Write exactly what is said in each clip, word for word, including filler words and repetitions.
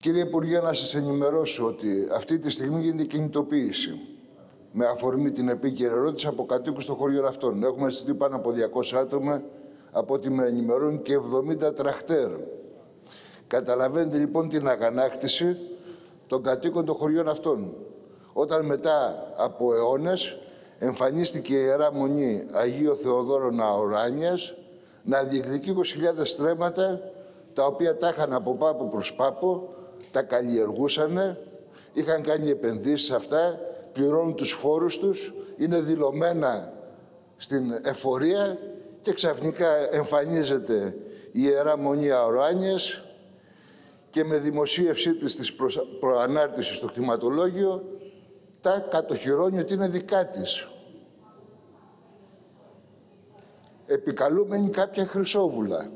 Κύριε Υπουργέ, να σας ενημερώσω ότι αυτή τη στιγμή γίνεται κινητοποίηση με αφορμή την επίκαιρη ερώτηση από κατοίκους των χωριών αυτών. Έχουμε στείλει πάνω από διακόσια άτομα, από ό,τι με ενημερώνουν, και εβδομήντα τραχτέρ. Καταλαβαίνετε λοιπόν την αγανάκτηση των κατοίκων των χωριών αυτών. Όταν μετά από αιώνες εμφανίστηκε η Ιερά Μονή Αγίου Θεοδόρων Αοράνιας να διεκδικεί είκοσι χιλιάδες στρέμματα, τα οποία τα είχαν από πάπο προς πάπο, τα καλλιεργούσαν, είχαν κάνει επενδύσεις σε αυτά, πληρώνουν τους φόρους τους, είναι δηλωμένα στην εφορία και ξαφνικά εμφανίζεται η Ιερά Μονή Αοράνιας και με δημοσίευσή της της προανάρτησης στο κτηματολόγιο τα κατοχυρώνει ότι είναι δικά της. Επικαλούμενη κάποια χρυσόβουλα.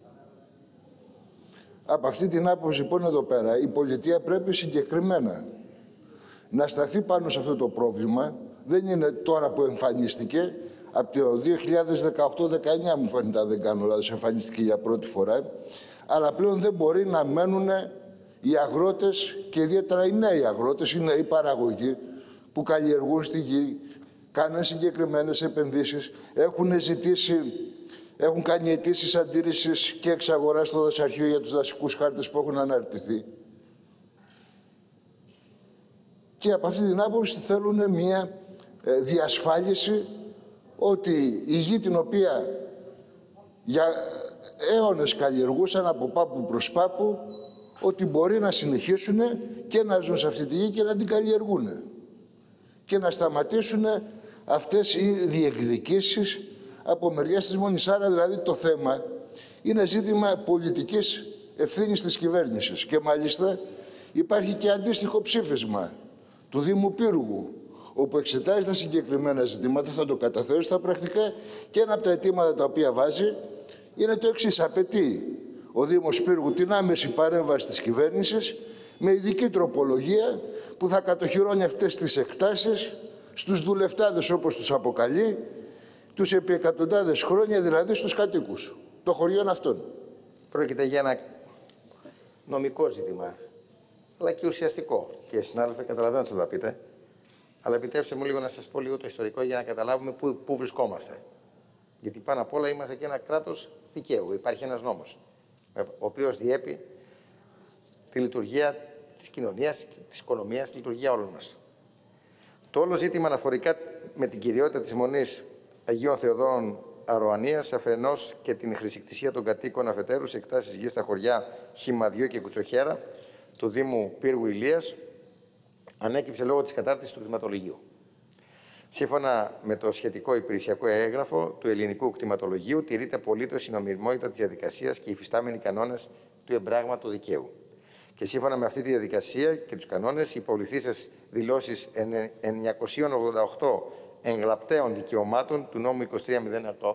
Από αυτή την άποψη λοιπόν εδώ πέρα η πολιτεία πρέπει συγκεκριμένα να σταθεί πάνω σε αυτό το πρόβλημα. Δεν είναι τώρα που εμφανίστηκε, από το δύο χιλιάδες δεκαοκτώ δεκαεννιά μου φαίνεται, αν δεν κάνω λάθος, εμφανίστηκε για πρώτη φορά, αλλά πλέον δεν μπορεί να μένουν οι αγρότες και ιδιαίτερα οι νέοι αγρότες, οι νέοι παραγωγοί που καλλιεργούν στη γη, κάνουν συγκεκριμένες επενδύσεις, έχουν ζητήσει, έχουν κάνει αιτήσεις αντίρρησης και εξαγοράς στο δασαρχείο για τους δασικούς χάρτες που έχουν αναρτηθεί. Και από αυτή την άποψη θέλουν μια διασφάλιση ότι η γη την οποία για αιώνες καλλιεργούσαν από πάπου προς πάπου, ότι μπορεί να συνεχίσουν και να ζουν σε αυτή τη γη και να την καλλιεργούν. Και να σταματήσουν αυτές οι διεκδικήσεις από μεριάς της Μονής. Άρα δηλαδή το θέμα είναι ζήτημα πολιτικής ευθύνης της κυβέρνησης. Και μάλιστα υπάρχει και αντίστοιχο ψήφισμα του Δήμου Πύργου, όπου εξετάζει τα συγκεκριμένα ζητήματα, θα το καταθέσω στα πρακτικά, και ένα από τα αιτήματα τα οποία βάζει είναι το εξής. Απαιτεί ο Δήμος Πύργου την άμεση παρέμβαση της κυβέρνησης με ειδική τροπολογία που θα κατοχυρώνει αυτές τις εκτάσεις στους δουλευτάδες, όπως τους αποκαλεί, τους επί εκατοντάδες χρόνια, δηλαδή στους κατοίκους των χωριών αυτών. Πρόκειται για ένα νομικό ζήτημα, αλλά και ουσιαστικό. Και συνάδελφε, καταλαβαίνω τι θέλω να πείτε, αλλά επιτρέψτε μου λίγο να σας πω λίγο το ιστορικό για να καταλάβουμε πού, πού βρισκόμαστε. Γιατί πάνω απ' όλα είμαστε και ένα κράτος δικαίου. Υπάρχει ένας νόμος, ο οποίος διέπει τη λειτουργία της κοινωνίας, της οικονομίας, τη λειτουργία όλων μας. Το όλο ζήτημα αναφορικά με την κυριότητα της Μονής Αγίων Θεοδόρων Αροανίας αφενός και την χρησικτησία των κατοίκων αφετέρου σε εκτάσεις γης στα χωριά Χυμαδιό και Κουτσοχέρα του Δήμου Πύργου Ηλίας ανέκυψε λόγω της κατάρτισης του κτηματολογίου. Σύμφωνα με το σχετικό υπηρεσιακό έγγραφο του ελληνικού κτηματολογίου, τηρείται απολύτως η νομιμότητα της διαδικασίας και οι υφιστάμενοι κανόνες του εμπράγματο δικαίου. Και σύμφωνα με αυτή τη διαδικασία και τους κανόνες, οι υποβληθήσεις δηλώσεις εννιακόσια ογδόντα οκτώ εγγραπταίων δικαιωμάτων του νόμου είκοσι τρία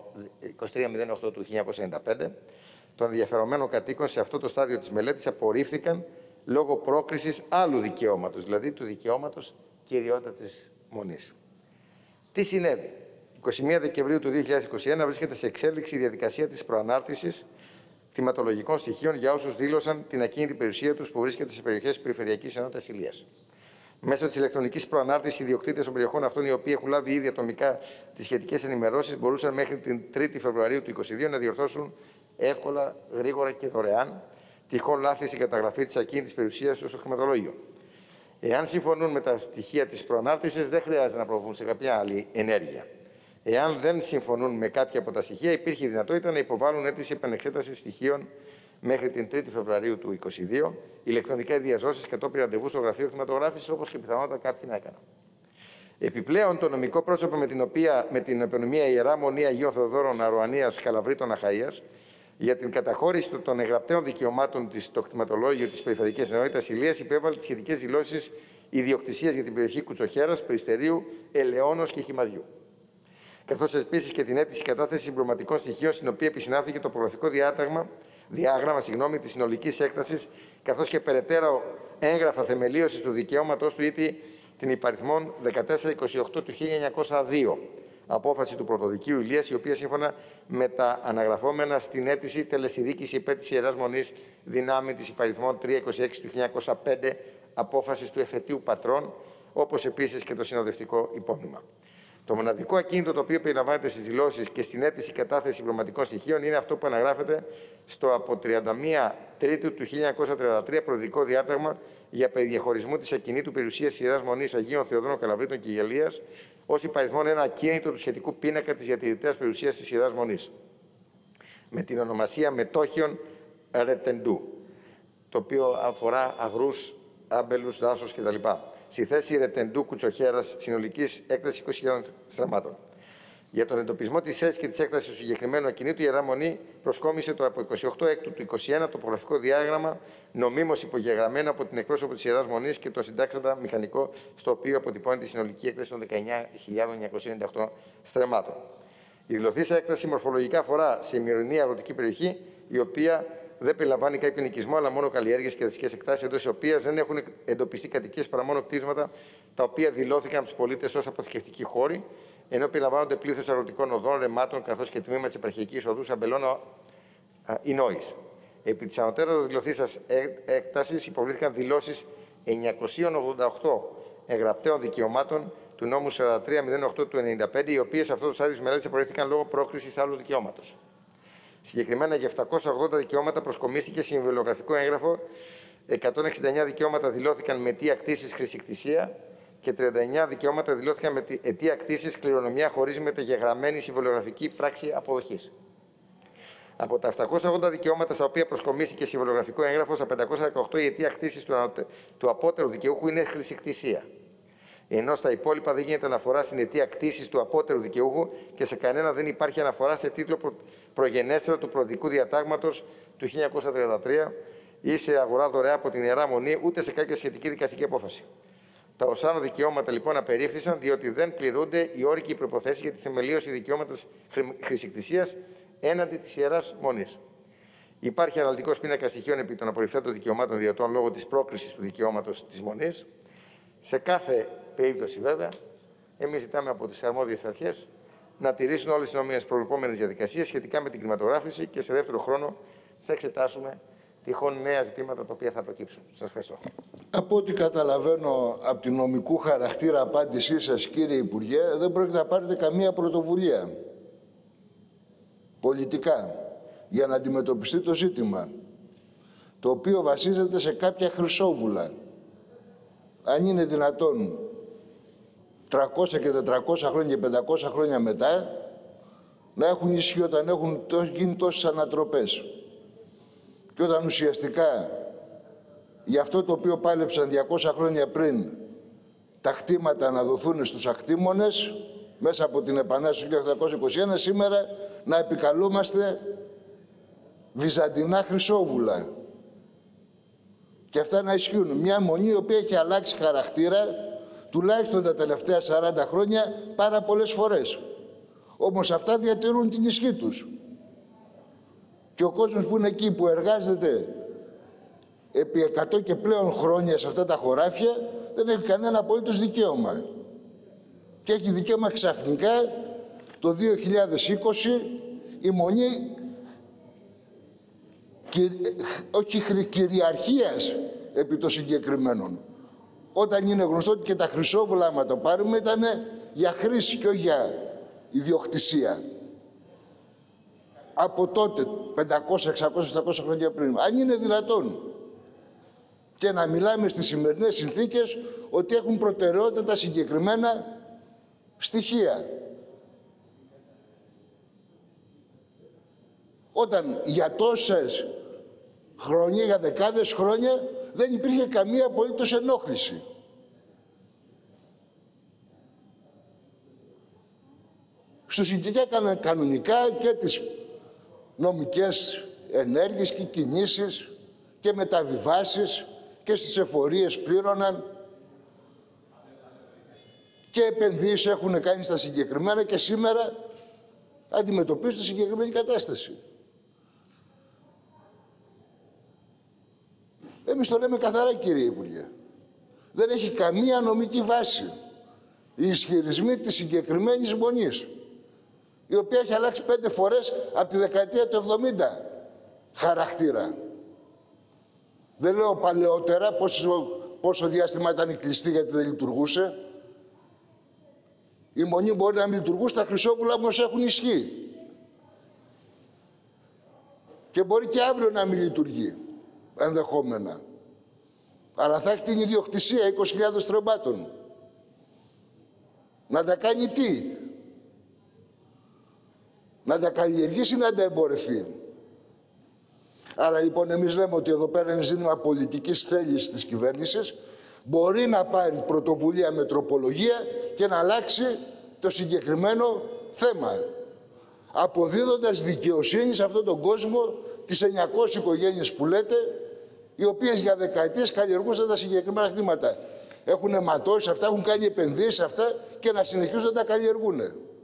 μηδέν οκτώ του χίλια εννιακόσια ενενήντα πέντε των ενδιαφερομένων κατοίκων σε αυτό το στάδιο της μελέτης απορρίφθηκαν λόγω πρόκρισης άλλου δικαιώματος, δηλαδή του δικαιώματος κυριότητα της Μονής. Τι συνέβη? είκοσι μία Δεκεμβρίου του δύο χιλιάδες είκοσι ένα βρίσκεται σε εξέλιξη η διαδικασία της προανάρτησης κτηματολογικών στοιχείων για όσους δήλωσαν την ακίνητη περιουσία τους που βρίσκεται σε περιοχές της Περιφερειακής Ενότητας Ηλίας. Μέσω της ηλεκτρονικής προανάρτησης, οι ιδιοκτήτες των περιοχών αυτών, οι οποίοι έχουν λάβει ήδη ατομικά τις σχετικές ενημερώσεις, μπορούσαν μέχρι την τρίτη Φεβρουαρίου του είκοσι δύο να διορθώσουν εύκολα, γρήγορα και δωρεάν τυχόν λάθη στην καταγραφή της ακίνητης περιουσίας στο κτηματολόγιο. Εάν συμφωνούν με τα στοιχεία της προανάρτησης, δεν χρειάζεται να προβούν σε κάποια άλλη ενέργεια. Εάν δεν συμφωνούν με κάποια από τα στοιχεία, υπήρχε η δυνατότητα να υποβάλουν αίτηση επανεξέτασης στοιχείων μέχρι την τρίτη Φεβρουαρίου του είκοσι δύο, ηλεκτρονικά διαζώσεις κατόπιν ραντεβού στο γραφείο κτηματογράφησης, όπως και πιθανότατα κάποιοι να έκαναν. Επιπλέον, το νομικό πρόσωπο με την, οποία, με την επωνυμία Ιερά Μονή Αγίων Θεοδόρων Αροανίας Καλαβρίτων Αχαΐας για την καταχώρηση των εγγραπταίων δικαιωμάτων της στο κτηματολόγιο της Περιφερειακής Ενότητας Ηλίας υπέβαλε τις σχετικές δηλώσεις ιδιοκτησίας για την περιοχή Κουτσοχέρας, Περιστερίου, Ελαιώνος και Χυμαδιού. Καθώς επίσης και την αίτηση κατάθεση συμπληρωματικών στοιχείων, στην οποία επισυνάφθηκε το προγραφικό διάταγμα, διάγραμμα συγγνώμη, της συνολικής έκτασης, καθώς και περαιτέρω έγγραφα θεμελίωσης του δικαιώματος του ήτι την υπαριθμών δεκατέσσερα είκοσι οκτώ του χίλια εννιακόσια δύο, απόφαση του Πρωτοδικείου Ηλίας, η οποία σύμφωνα με τα αναγραφόμενα στην αίτηση τελεσυδίκηση υπέρ της Ιεράς Μονής δυνάμει της υπαριθμών τριακόσια είκοσι έξι του χίλια εννιακόσια πέντε απόφασης του εφετείου πατρών, όπως επίσης και το συνοδευτικό υπόμνημα. Το μοναδικό ακίνητο το οποίο περιλαμβάνεται στις δηλώσεις και στην αίτηση κατάθεση συμπληρωματικών στοιχείων είναι αυτό που αναγράφεται στο από τριάντα μία Τρίτου του χίλια εννιακόσια τριάντα τρία προεδρικό διάταγμα για περιδιαχωρισμού της ακινήτου περιουσίας της Ιεράς Μονής Αγίων Θεοδόρων Καλαβρίτων και Γελίας ως υπαριθμόν ένα ακίνητο του σχετικού πίνακα της διατηρητέας περιουσίας της Ιεράς Μονής, με την ονομασία μετόχιων Ρετεντού, το οποίο αφορά αγρούς, άμπελους, δάσος κτλ. Στη θέση Ρετεντού Κουτσοχέρας συνολικής έκτασης είκοσι χιλιάδων στραμμάτων. Για τον εντοπισμό της θέσης και της έκτασης του συγκεκριμένου ακινήτου, η Ιερά Μονή προσκόμισε το από εικοστή όγδοη Έκτου του είκοσι ένα τοπογραφικό διάγραμμα, νομίμως υπογεγραμμένο από την εκπρόσωπο της Ιεράς Μονής και το συντάξαντα μηχανικό, στο οποίο αποτυπώνεται η συνολική έκταση των δεκαεννιά χιλιάδων εννιακοσίων ενενήντα οκτώ στρεμμάτων. Η δηλωθήσα έκταση μορφολογικά αφορά σε ημερηνή αγροτική περιοχή, η οποία δεν περιλαμβάνει κάποιο νοικισμό, αλλά μόνο καλλιέργειες και δασικές εκτάσεις, εντός της οποίας δεν έχουν εντοπιστεί κατοικίες παρά μόνο κτίσματα τα οποία δηλώθηκαν από τους πολίτες ως αποθηκευτικοί χώροι, ενώ περιλαμβάνονται πλήθος αγροτικών οδών, ρεμάτων, καθώς και τμήμα της επαρχιακής οδού Αμπελών ή Νόης. Επί της ανωτέρω δηλωθήσας έκτασης υποβλήθηκαν δηλώσεις εννιακοσίων ογδόντα οκτώ εγγραπταίων δικαιωμάτων του νόμου σαράντα τρία μηδέν οκτώ του ενενήντα πέντε, οι οποίες σε αυτό το στάδιο της μελέτης απορρίφθηκαν λόγω πρόκρισης άλλου δικαιώματος. Συγκεκριμένα για επτακόσια ογδόντα δικαιώματα προσκομίστηκε συμβολιογραφικό έγγραφο, εκατόν εξήντα εννέα δικαιώματα δηλώθηκαν με αιτία κτήσης χρησικτησία και τριάντα εννέα δικαιώματα δηλώθηκαν με αιτία κτήσης κληρονομιά χωρίς μεταγεγραμμένη συμβολιογραφική πράξη αποδοχής. Από τα επτακόσια ογδόντα δικαιώματα στα οποία προσκομίστηκε συμβολιογραφικό έγγραφο, στα πεντακόσια δεκαοκτώ η αιτία κτήσης του, του απότερου δικαιούχου είναι χρησικτησία. Ενώ στα υπόλοιπα δεν γίνεται αναφορά στην αιτία κτήσης του απότερου δικαιούχου και σε κανένα δεν υπάρχει αναφορά σε τίτλο προ... προγενέστερο του προοδικού διατάγματος του χίλια εννιακόσια τριάντα τρία ή σε αγορά δωρεά από την Ιερά Μονή, ούτε σε κάποια σχετική δικαστική απόφαση. Τα οσάνω δικαιώματα λοιπόν απερίφθησαν, διότι δεν πληρούνται οι όροι και οι προϋποθέσεις για τη θεμελίωση δικαιώματος χρησικτησίας έναντι της Ιεράς Μονής. Υπάρχει αναλυτικός πίνακας στοιχείων επί των απορριφθέντων δικαιωμάτων διωτών λόγω της πρόκρισης του δικαιώματος της Μονής. Σε κάθε περίπτωση, βέβαια, εμείς ζητάμε από τις αρμόδιες αρχές να τηρήσουν όλες τις νόμιμες προβλεπόμενες διαδικασίες σχετικά με την κτηματογράφηση και σε δεύτερο χρόνο θα εξετάσουμε τυχόν νέα ζητήματα τα οποία θα προκύψουν. Σας ευχαριστώ. Από ό,τι καταλαβαίνω από την νομικού χαρακτήρα απάντησή σας, κύριε Υπουργέ, δεν πρόκειται να πάρετε καμία πρωτοβουλία πολιτικά για να αντιμετωπιστεί το ζήτημα, το οποίο βασίζεται σε κάποια χρυσόβουλα. Αν είναι δυνατόν τριακόσια και τετρακόσια χρόνια και πεντακόσια χρόνια μετά να έχουν ισχύ όταν έχουν γίνει τόσες ανατροπές. Και όταν ουσιαστικά για αυτό το οποίο πάλεψαν διακόσια χρόνια πριν τα κτήματα να δοθούν στους ακτήμονες μέσα από την Επανάσταση του χίλια οκτακόσια είκοσι ένα, σήμερα να επικαλούμαστε βυζαντινά χρυσόβουλα. Και αυτά να ισχύουν. Μια μονή η οποία έχει αλλάξει χαρακτήρα τουλάχιστον τα τελευταία σαράντα χρόνια πάρα πολλές φορές. Όμως αυτά διατηρούν την ισχύ τους. Και ο κόσμος που είναι εκεί, που εργάζεται επί εκατό και πλέον χρόνια σε αυτά τα χωράφια, δεν έχει κανένα απολύτως δικαίωμα. Και έχει δικαίωμα ξαφνικά το δύο χιλιάδες είκοσι η μονή κυ... όχι κυριαρχίας επί των συγκεκριμένων. Όταν είναι γνωστό ότι και τα χρυσόβουλα, άμα το πάρουμε, ήταν για χρήση και όχι για ιδιοκτησία. Από τότε, πεντακόσια, εξακόσια, επτακόσια χρόνια πριν. Αν είναι δυνατόν. Και να μιλάμε στις σημερινές συνθήκες ότι έχουν προτεραιότητα τα συγκεκριμένα στοιχεία. Όταν για τόσες χρόνια, για δεκάδες χρόνια, δεν υπήρχε καμία απολύτως ενόχληση. Στους έκαναν κανονικά και τις νομικές ενέργειες και κινήσεις και μεταβιβάσεις και στις εφορίες πλήρωναν και επενδύσεις έχουν κάνει στα συγκεκριμένα και σήμερα αντιμετωπίζουν τη συγκεκριμένη κατάσταση. Εμείς το λέμε καθαρά, κύριε Υπουργέ. Δεν έχει καμία νομική βάση οι ισχυρισμοί της συγκεκριμένης μονής. η οποία έχει αλλάξει πέντε φορές από τη δεκαετία του εβδομήντα χαρακτήρα. Δεν λέω παλαιότερα πόσο, πόσο διάστημα ήταν κλειστή γιατί δεν λειτουργούσε. Η Μονή μπορεί να μην λειτουργούσε, τα Χρυσόβουλα όμως έχουν ισχύ. Και μπορεί και αύριο να μην λειτουργεί, ενδεχόμενα. Αλλά θα έχει την ιδιοκτησία είκοσι χιλιάδες στρεμμάτων. Να τα κάνει τι? Να τα καλλιεργήσει ή να τα εμπορευτεί? Άρα λοιπόν εμείς λέμε ότι εδώ πέρα είναι ζήτημα πολιτικής θέλησης της κυβέρνησης. Μπορεί να πάρει πρωτοβουλία με τροπολογία και να αλλάξει το συγκεκριμένο θέμα. Αποδίδοντας δικαιοσύνη σε αυτόν τον κόσμο, τις εννιακόσιες οικογένειες που λέτε, οι οποίες για δεκαετίες καλλιεργούσαν τα συγκεκριμένα χρήματα. Έχουν αιματώσει αυτά, έχουν κάνει επενδύσεις σε αυτά και να συνεχίσουν να τα καλλιεργούν.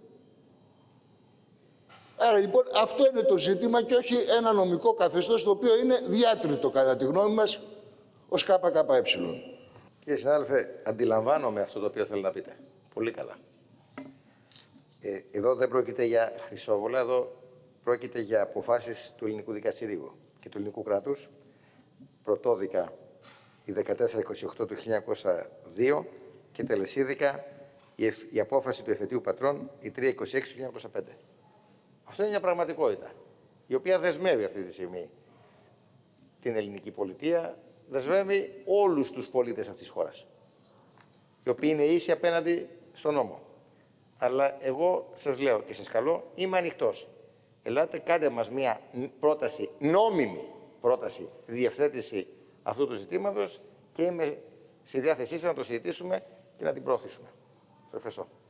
Άρα λοιπόν αυτό είναι το ζήτημα και όχι ένα νομικό καθεστώς το οποίο είναι διάτριτο κατά τη γνώμη μας ως ΚΚΕ. Κύριε συνάδελφε, αντιλαμβάνομαι αυτό το οποίο θέλετε να πείτε. Πολύ καλά. Ε, εδώ δεν πρόκειται για Χρυσόβολα, εδώ πρόκειται για αποφάσεις του ελληνικού δικαστηρίου και του ελληνικού κράτους. Πρωτόδικα η δεκατέσσερα είκοσι οκτώ του χίλια εννιακόσια δύο και τελεσίδικα η, εφ, η απόφαση του εφετείου πατρών η τριακόσια είκοσι έξι του χίλια εννιακόσια πέντε. Αυτό είναι μια πραγματικότητα, η οποία δεσμεύει αυτή τη στιγμή την ελληνική πολιτεία, δεσμεύει όλους τους πολίτες αυτής της χώρας, οι οποίοι είναι ίσοι απέναντι στον νόμο. Αλλά εγώ σας λέω και σας καλώ, είμαι ανοιχτός. Ελάτε, κάντε μας μια πρόταση, νόμιμη πρόταση, διευθέτηση αυτού του ζητήματος και είμαι στη διάθεσή σας να το συζητήσουμε και να την προωθήσουμε. Σας ευχαριστώ.